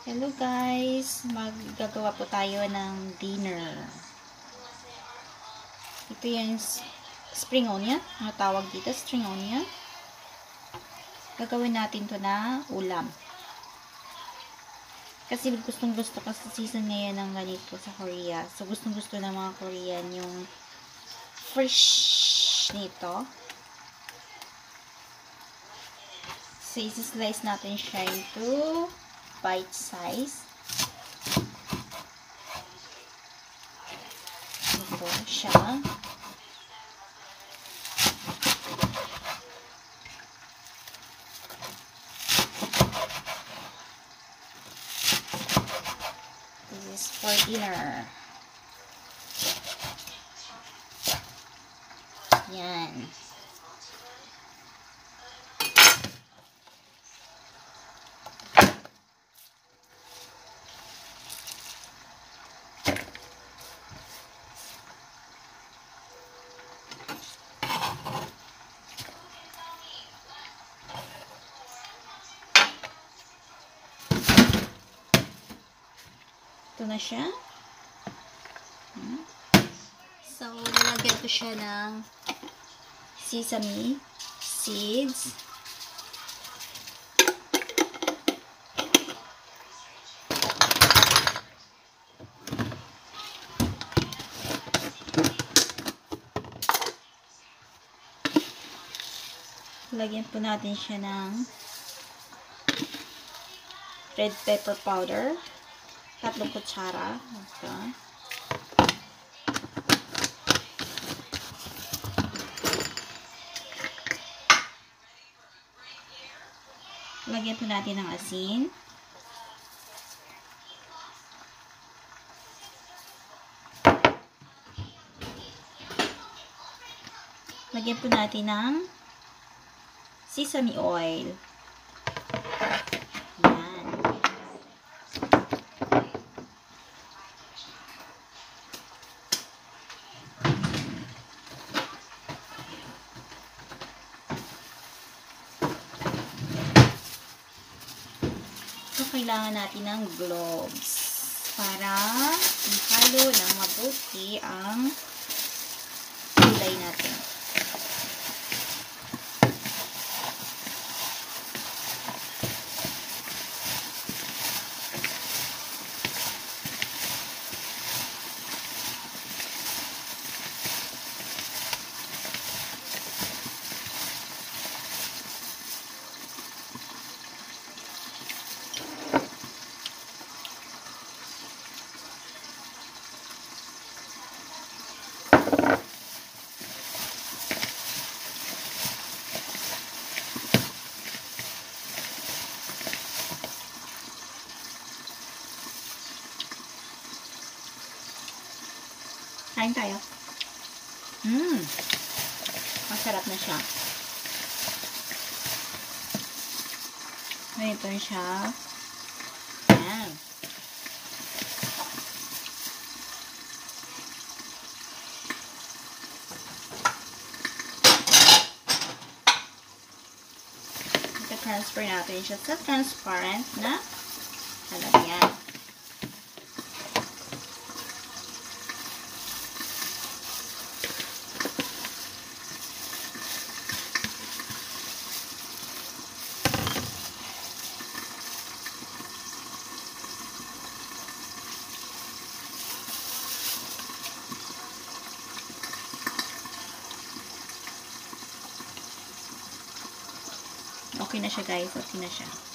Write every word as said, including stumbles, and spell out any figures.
Hello guys, maggagawa po tayo ng dinner. Ito yung spring onion, ang tawag dito, spring onion. Gagawin natin to na ulam. Kasi gustong gusto kasi season ngayon ng ganito sa Korea. So gustong gusto ng mga Korean yung fresh nito. So isi-slice natin siya into bite size. Ito siya. This is for dinner. Yan. Ito na siya. So, lalagyan ko siya ng sesame seeds. Lagyan po natin siya ng red pepper powder. Tatlong kutsara. Ito. Lagyan po natin ng asin. Lagyan po natin ng sesame oil. Yan. So, kailangan natin ng gloves para ihalo ng mabuti ang gulay natin. Kain tayo. Mmm. Masarap na siya. Ganito siya. Ayan. Ito-transfer natin siya sa transparent na lalagyan. Okay na siya guys. Okay na siya.